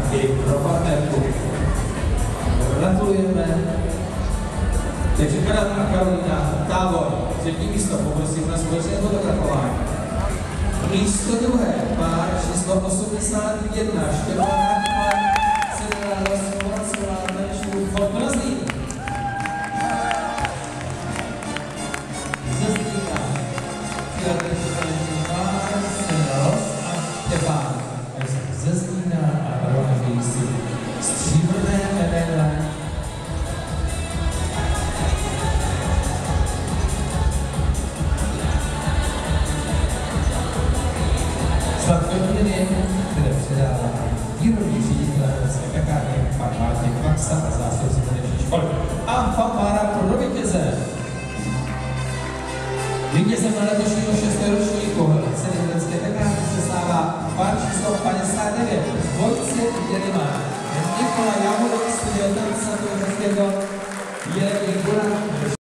i pro partnerku. Gratulujeme. Takže Karel a Karolina, Tábor, třetí místo, poprosím na společné fotografování. Místo druhé, pár číslo 81, Štěpán Hartmann, Sedra Rozkovacová, tanečnou Fortnazlí. Ze Zlína, Filadelfie taneční pár, Sedra Roz a Štěpán. Ze Zlína a rovnají si stříbrné medaile. Sladkoměny, které předává výrobní ředitel Evropské pekárny, pan Martin Kvaxa a zástupce taneční školy. A fanfára pro vítěze. Vítězem na letošního 6. ročníku ceny Evropské pekárny se stává pár číslo 59, Vojtěch Jeliman, Nikola Jamu.